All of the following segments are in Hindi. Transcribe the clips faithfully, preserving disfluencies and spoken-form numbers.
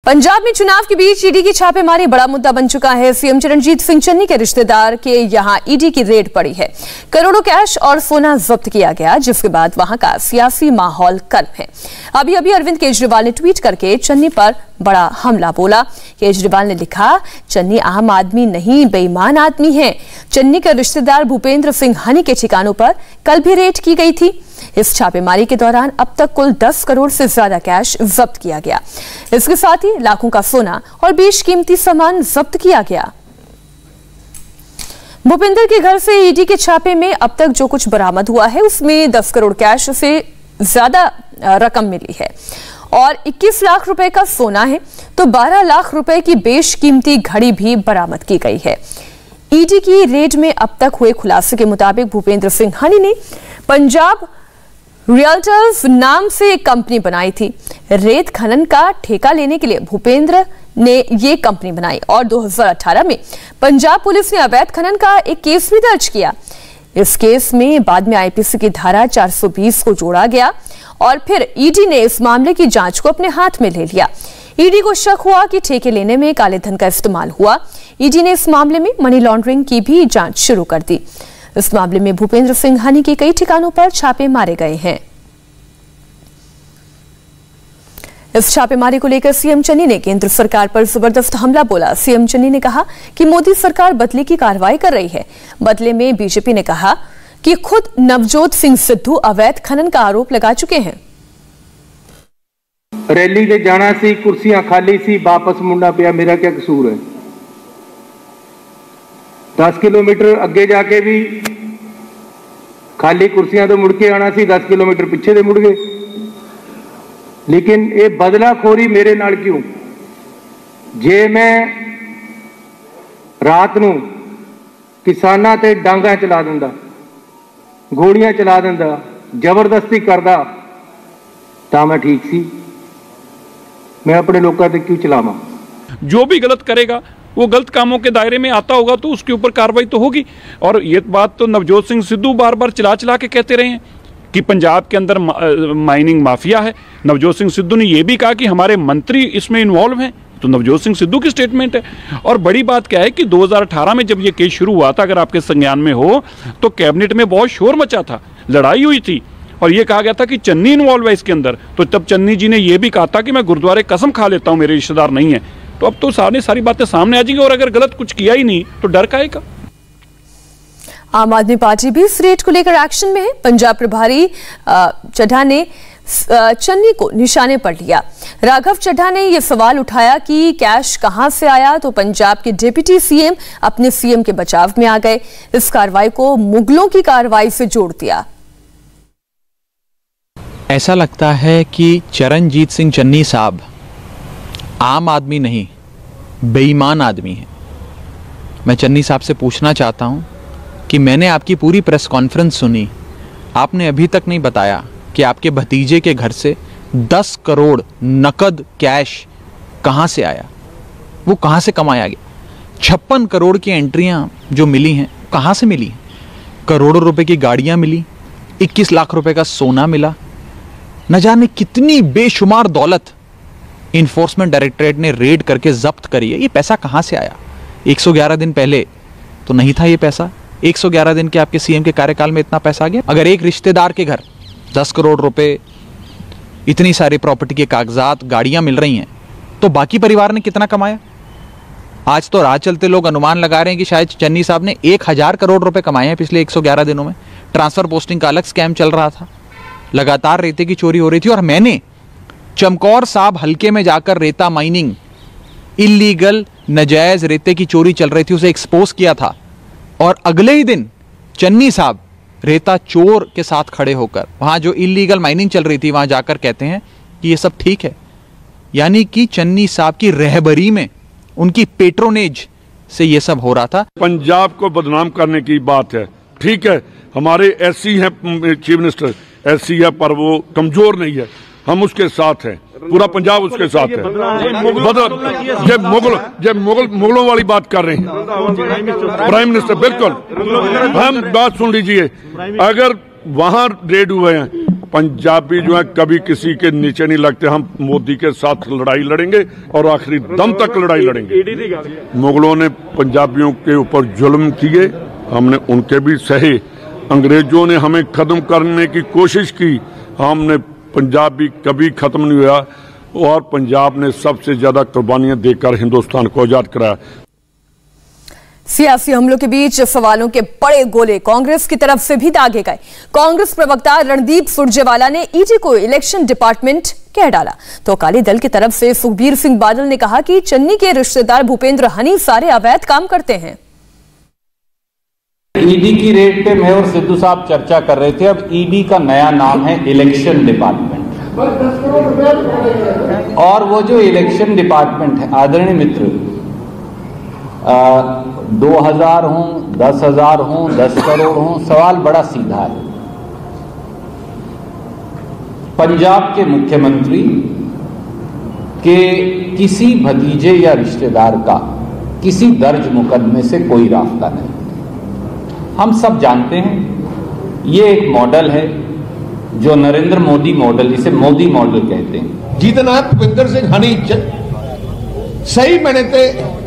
पंजाब में चुनाव के बीच ईडी की छापेमारी बड़ा मुद्दा बन चुका है। सीएम चरणजीत सिंह चन्नी के रिश्तेदार के यहां ईडी की रेड पड़ी है। करोड़ों कैश और सोना जब्त किया गया, जिसके बाद वहां का सियासी माहौल गर्म है। अभी अभी अरविंद केजरीवाल ने ट्वीट करके चन्नी पर बड़ा हमला बोला। केजरीवाल ने लिखा, चन्नी आम आदमी नहीं बेईमान आदमी है। चन्नी के रिश्तेदार भूपेंद्र सिंह हनी के ठिकानों पर कल भी रेड की गई थी। इस छापेमारी के दौरान अब तक कुल दस करोड़ से ज्यादा कैश जब्त किया गया। इसके साथ ही लाखों का सोना और बेशकीमती सामान जब्त किया गया। भूपेंद्र के घर से ईडी के छापे में अब तक जो कुछ बरामद हुआ है, उसमें दस करोड़ कैश से ज्यादा रकम मिली है और इक्कीस लाख रुपए का सोना है, तो बारह लाख रुपए की बेशकीमती घड़ी भी बरामद की गई है। ईडी की रेड में अब तक हुए खुलासे के मुताबिक भूपेंद्र सिंह हनी ने पंजाब रियल्टर्स नाम से एक कंपनी बनाई थी। रेत खनन का ठेका लेने के लिए भूपेंद्र ने ये कंपनी बनाई और दो हज़ार अठारह में पंजाब पुलिस ने अवैध खनन का एक केस भी दर्ज किया। इस केस में बाद में आईपीसी की धारा चार सौ बीस को जोड़ा गया और फिर ईडी ने इस मामले की जांच को अपने हाथ में ले लिया। ईडी को शक हुआ कि ठेके लेने में काले धन का इस्तेमाल हुआ। ईडी ने इस मामले में मनी लॉन्ड्रिंग की भी जांच शुरू कर दी। इस मामले में भूपेंद्र सिंह हनी के कई ठिकानों पर छापे मारे गए हैं। इस छापेमारी को लेकर सीएम चन्नी ने केंद्र सरकार पर जबरदस्त हमला बोला। सीएम चन्नी ने कहा कि मोदी सरकार बदले की कार्रवाई कर रही है। बदले में बीजेपी ने कहा कि खुद नवजोत सिंह सिद्धू अवैध खनन का आरोप लगा चुके हैं। रैली के जाना सी, कुर्सियां खाली सी, वापस मुंडा पिया, मेरा क्या कसूर है। दस किलोमीटर अगे जाके भी खाली कुर्सियां तो मुड़ के आना सी, दस किलोमीटर पीछे से मुड़ गए। लेकिन ये बदलाखोरी मेरे नाल क्यों? जे मैं रात नूं किसानां ते डांगा चला दिंदा, गोलियां चला दिंदा, जबरदस्ती करदा, तां मैं ठीक सी। मैं अपने लोगों ते क्यों चलावां? जो भी गलत करेगा वो गलत कामों के दायरे में आता होगा तो उसके ऊपर कार्रवाई तो होगी। और ये बात तो नवजोत सिंह सिद्धू बार बार चिल्ला चिल्ला के कहते रहे हैं कि पंजाब के अंदर माइनिंग माफिया है। नवजोत सिंह सिद्धू ने यह भी कहा कि हमारे मंत्री इसमें इन्वॉल्व हैं। तो नवजोत सिंह सिद्धू की स्टेटमेंट है। और बड़ी बात क्या है कि दो हज़ार अठारह में जब यह केस शुरू हुआ था, अगर आपके संज्ञान में हो, तो कैबिनेट में बहुत शोर मचा था, लड़ाई हुई थी और यह कहा गया था कि चन्नी इन्वॉल्व है इसके अंदर। तो तब चन्नी जी ने यह भी कहा था कि मैं गुरुद्वारे कसम खा लेता हूं, मेरे रिश्तेदार नहीं है। तो अब तो सारी सारी बातें सामने आ जाएंगी और अगर गलत कुछ किया ही नहीं तो डर काहेगा। आम आदमी पार्टी भी इस रेट को लेकर एक्शन में है। पंजाब प्रभारी चड्ढा ने चन्नी को निशाने पर लिया। राघव चड्ढा ने यह सवाल उठाया कि कैश कहां से आया, तो पंजाब के डिप्टी सीएम अपने सीएम के बचाव में आ गए। इस कार्रवाई को मुगलों की कार्रवाई से जोड़ दिया। ऐसा लगता है कि चरणजीत सिंह चन्नी साहब आम आदमी नहीं बेईमान आदमी है। मैं चन्नी साहब से पूछना चाहता हूं कि मैंने आपकी पूरी प्रेस कॉन्फ्रेंस सुनी, आपने अभी तक नहीं बताया कि आपके भतीजे के घर से दस करोड़ नकद कैश कहां से आया, वो कहां से कमाया गया। छप्पन करोड़ की एंट्रियां जो मिली हैं कहां से मिली हैं? करोड़ों रुपए की गाड़ियां मिली, इक्कीस लाख रुपए का सोना मिला, न जाने कितनी बेशुमार दौलत इन्फोर्समेंट डायरेक्टरेट ने रेड करके जब्त करी है। ये पैसा कहां से आया? एक सौ ग्यारह दिन पहले तो नहीं था ये पैसा। एक सौ ग्यारह दिन के आपके सीएम के कार्यकाल में इतना पैसा आ गया। अगर एक रिश्तेदार के घर दस करोड़ रुपए, इतनी सारी प्रॉपर्टी के कागजात, गाड़ियां मिल रही हैं, तो बाकी परिवार ने कितना कमाया? आज तो राह चलते लोग अनुमान लगा रहे हैं कि शायद चन्नी साहब ने एक हजार करोड़ रुपए कमाए हैं पिछले एक सौ ग्यारह दिनों में। ट्रांसफर पोस्टिंग का अलग स्कैम चल रहा था, लगातार रेते की चोरी हो रही थी। और मैंने चमकौर साहब हल्के में जाकर रेता माइनिंग, इलीगल नजायज रेते की चोरी चल रही थी, उसे एक्सपोज किया था। और अगले ही दिन चन्नी साहब रेता चोर के साथ खड़े होकर वहां जो इलीगल माइनिंग चल रही थी वहां जाकर कहते हैं कि ये सब ठीक है। यानी कि चन्नी साहब की रहबरी में, उनकी पेट्रोनेज से ये सब हो रहा था। पंजाब को बदनाम करने की बात है, ठीक है। हमारे एससी हैं चीफ मिनिस्टर, एससी है पर वो कमजोर नहीं है, हम उसके साथ हैं, पूरा पंजाब उसके साथ है। बदल ये मुगल ये मुगल मुगलों वाली बात कर रहे हैं प्राइम मिनिस्टर। बिल्कुल, हम बात सुन लीजिए, अगर वहां रेड हुए हैं पंजाबी जो है कभी किसी के नीचे नहीं लगते। हम मोदी के साथ लड़ाई लड़ेंगे और आखिरी दम तक लड़ाई लड़ेंगे। मुगलों ने पंजाबियों के ऊपर जुल्म किए, हमने उनके भी सहे। अंग्रेजों ने हमें खत्म करने की कोशिश की, हमने पंजाबी कभी खत्म नहीं हुआ और पंजाब ने सबसे ज्यादा कुर्बानियां देकर हिंदुस्तान को आजाद कराया। सियासी हमलों के बीच सवालों के बड़े गोले कांग्रेस की तरफ से भी दागे गए। कांग्रेस प्रवक्ता रणदीप सुरजेवाला ने ईडी को इलेक्शन डिपार्टमेंट कह डाला, तो अकाली दल की तरफ से सुखबीर सिंह बादल ने कहा कि चन्नी के रिश्तेदार भूपेंद्र हनी सारे अवैध काम करते हैं। ईडी की रेड पे मैं और सिद्धू साहब चर्चा कर रहे थे। अब ईडी का नया नाम है इलेक्शन डिपार्टमेंट, और वो जो इलेक्शन डिपार्टमेंट है आदरणीय मित्र, आ, दो हजार हों, दस हजार हों, दस करोड़ हों, सवाल बड़ा सीधा है। पंजाब के मुख्यमंत्री के किसी भतीजे या रिश्तेदार का किसी दर्ज मुकदमे से कोई रास्ता नहीं। हम सब जानते हैं ये एक मॉडल है जो नरेंद्र मोदी मॉडल, इसे मोदी मॉडल कहते हैं। ਜਿਹਦੇ ਨਾਲ ਭੁਪਿੰਦਰ ਸਿੰਘ ਹਨੀ ਸਹੀ ਮੈਨੇ ਤੇ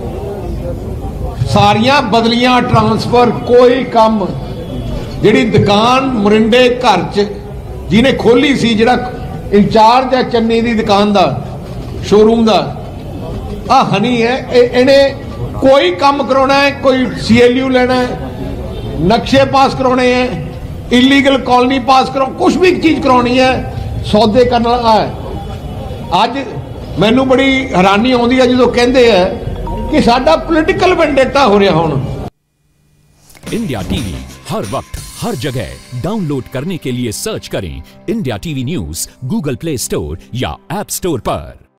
ਸਾਰੀਆਂ ਬਦਲੀਆਂ ਟ੍ਰਾਂਸਫਰ ਕੋਈ ਕੰਮ, ਜਿਹੜੀ ਦੁਕਾਨ ਮਰਿੰਡੇ ਘਰ ਚ ਜਿਹਨੇ ਖੋਲੀ ਸੀ, ਜਿਹੜਾ ਇੰਚਾਰਜ ਹੈ ਚੰਨੀ ਦੀ ਦੁਕਾਨ ਦਾ ਸ਼ੋਰੂਮ ਦਾ, ਆ ਹਨੀ ਹੈ। ਇਹਨੇ ਕੋਈ ਕੰਮ ਕਰਾਉਣਾ ਹੈ, ਕੋਈ ਸੀਐਲਯੂ ਲੈਣਾ ਹੈ, नक्शे पास कराने हैं, इलीगल कॉलोनी पास करो, कुछ भी चीज करानी है, सौदे करने लगा है। अज मैनू बड़ी हैरानी आती है जो कहते हैं कि साडा पॉलिटिकल वेंडेटा हो रहा हुण। इंडिया टीवी हर वक्त हर जगह डाउनलोड करने के लिए सर्च करें India TV news Google Play Store या ऐप स्टोर पर।